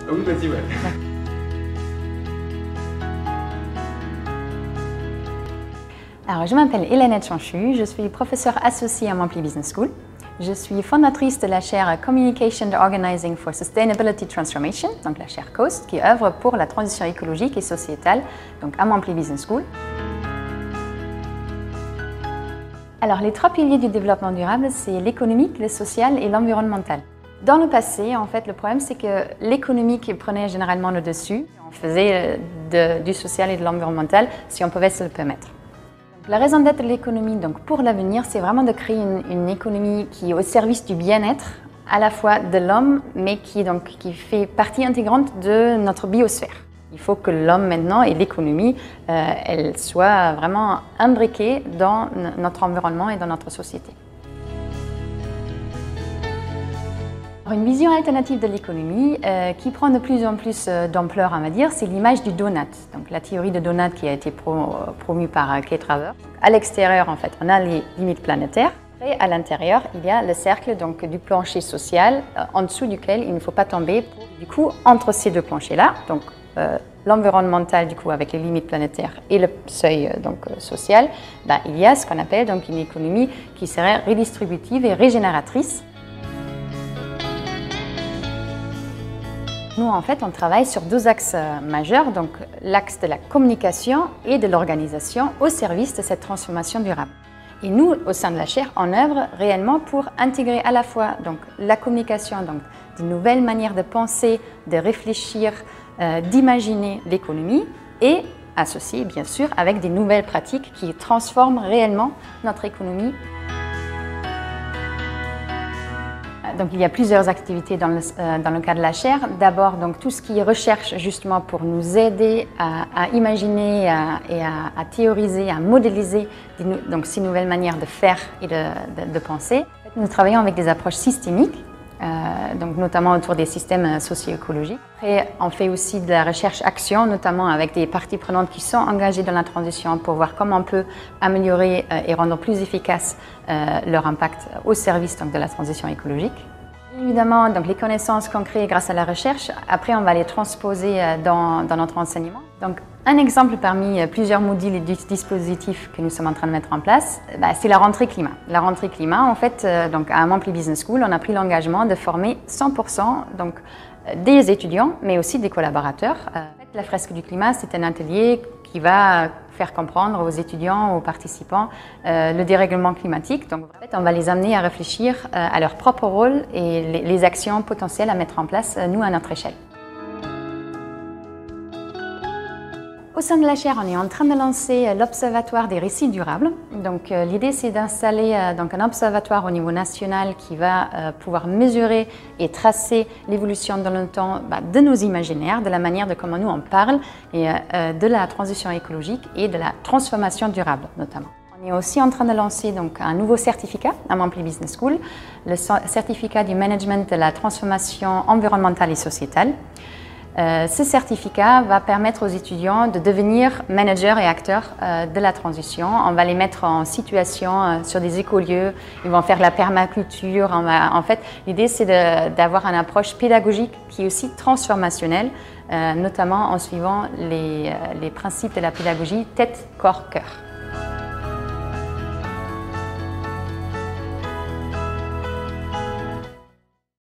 Ah oui, vas-y, ouais. Alors, je m'appelle Hélène Chanchu, je suis professeure associée à Montpellier Business School. Je suis fondatrice de la chaire Communication and Organizing for Sustainability Transformation, donc la chaire COST, qui œuvre pour la transition écologique et sociétale, donc à Montpellier Business School. Alors, les trois piliers du développement durable, c'est l'économique, le social et l'environnemental. Dans le passé, en fait, le problème, c'est que l'économique prenait généralement le dessus. On faisait du social et de l'environnemental si on pouvait se le permettre. Donc, la raison d'être de l'économie, donc pour l'avenir, c'est vraiment de créer une économie qui est au service du bien-être, à la fois de l'homme, mais qui fait partie intégrante de notre biosphère. Il faut que l'homme maintenant et l'économie, elle soit vraiment imbriquée dans notre environnement et dans notre société. Une vision alternative de l'économie qui prend de plus en plus d'ampleur, on va dire, c'est l'image du donut. Donc la théorie de donut qui a été promue par Kate Raworth. À l'extérieur, en fait, on a les limites planétaires. Et à l'intérieur, il y a le cercle donc, du plancher social, en dessous duquel il ne faut pas tomber. Du coup, entre ces deux planchers-là, donc l'environnemental du coup avec les limites planétaires et le seuil social, il y a ce qu'on appelle donc une économie qui serait redistributive et régénératrice. Nous, en fait, on travaille sur deux axes majeurs, donc l'axe de la communication et de l'organisation au service de cette transformation durable. Et nous, au sein de la chaire, on œuvre réellement pour intégrer à la fois donc, la communication, donc de nouvelles manières de penser, de réfléchir, d'imaginer l'économie et associer bien sûr avec des nouvelles pratiques qui transforment réellement notre économie. Donc, il y a plusieurs activités dans le cadre de la chaire. D'abord, donc, tout ce qui est recherche justement pour nous aider à imaginer et à théoriser, à modéliser donc, ces nouvelles manières de faire et de penser. Nous travaillons avec des approches systémiques, donc notamment autour des systèmes socio-écologiques. Après, on fait aussi de la recherche-action, notamment avec des parties prenantes qui sont engagées dans la transition pour voir comment on peut améliorer et rendre plus efficace leur impact au service donc, de la transition écologique. Évidemment, donc, les connaissances qu'on crée grâce à la recherche, après on va les transposer dans notre enseignement. Donc, un exemple parmi plusieurs modules et dispositifs que nous sommes en train de mettre en place, c'est la rentrée climat. La rentrée climat, en fait, donc à Montpellier Business School, on a pris l'engagement de former 100% donc, des étudiants, mais aussi des collaborateurs. La fresque du climat, c'est un atelier qui va faire comprendre aux étudiants, aux participants, le dérèglement climatique. Donc, en fait, on va les amener à réfléchir à leur propre rôle et les actions potentielles à mettre en place, nous, à notre échelle. Au sein de la chaire, on est en train de lancer l'Observatoire des récits durables. Donc, l'idée, c'est d'installer un observatoire au niveau national qui va pouvoir mesurer et tracer l'évolution dans le temps de nos imaginaires, de la manière de comment nous on parle, et de la transition écologique et de la transformation durable, notamment. On est aussi en train de lancer donc, un nouveau certificat à Montpellier Business School, le certificat du management de la transformation environnementale et sociétale. Ce certificat va permettre aux étudiants de devenir managers et acteurs de la transition. On va les mettre en situation sur des écolieux, ils vont faire la permaculture. En fait, l'idée c'est d'avoir une approche pédagogique qui est aussi transformationnelle, notamment en suivant les principes de la pédagogie tête, corps, cœur.